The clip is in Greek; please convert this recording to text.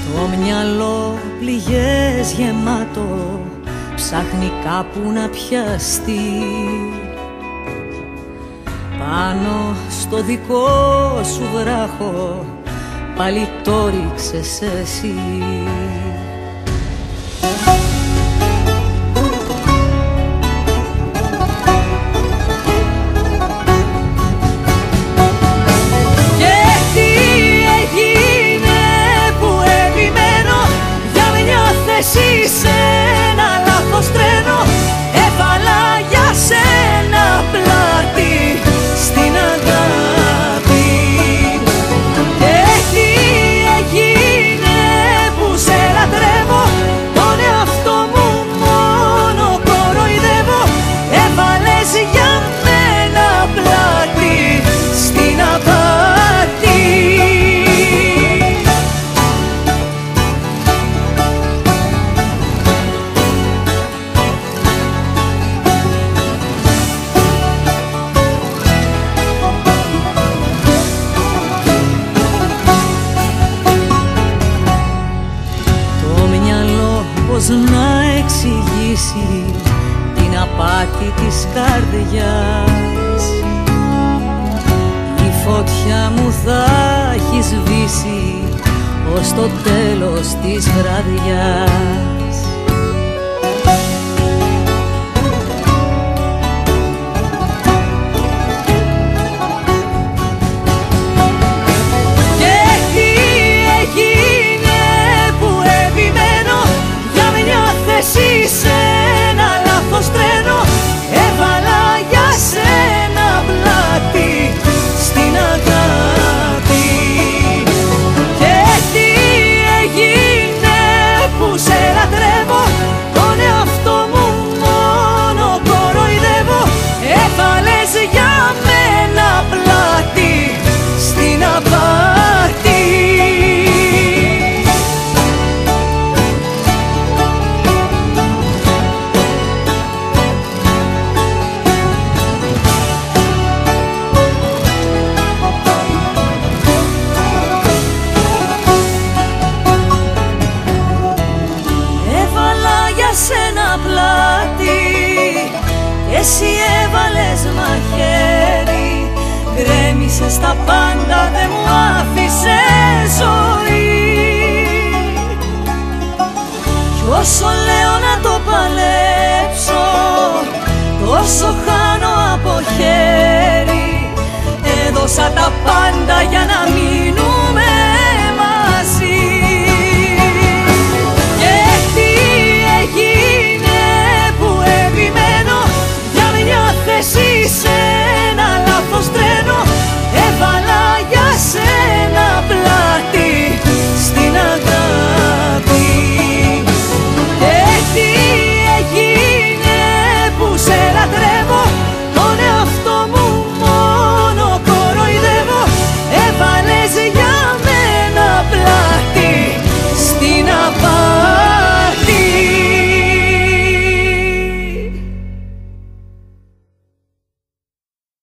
Το μυαλό πληγές γεμάτο ψάχνει κάπου να πιαστεί. Πάνω στο δικό σου βράχο πάλι το ρίξες εσύ. Εσύ σε ένα λάθος τρένο έβαλα για σένα πλάτη στην αγάπη. Και τι έγινε που σε λατρεύω, τον εαυτό μου μόνο κοροϊδεύω. Έβαλες για μένα πλάτη στην απάτη. Πώς να εξηγήσει την απάτη της καρδιάς. Η φωτιά μου θα έχει σβήσει ως το τέλος της βραδιάς. Εσύ σε ένα λάθος τρένο έβαλα για σένα πλάτη στην αγάπη. Και τι έγινε που σε λατρεύω, τον εαυτό μου μόνο κοροϊδεύω. Έβαλες για μένα πλάτη στην απάτη. Σένα πλάτη, εσύ έβαλες μαχαίρι, γκρέμισες τα πάντα, δεν μου άφησες ζωή. Κι όσο λέω να το παλέψω, τόσο χάνω από χέρι. Έδωσα τα πάντα για να μείνω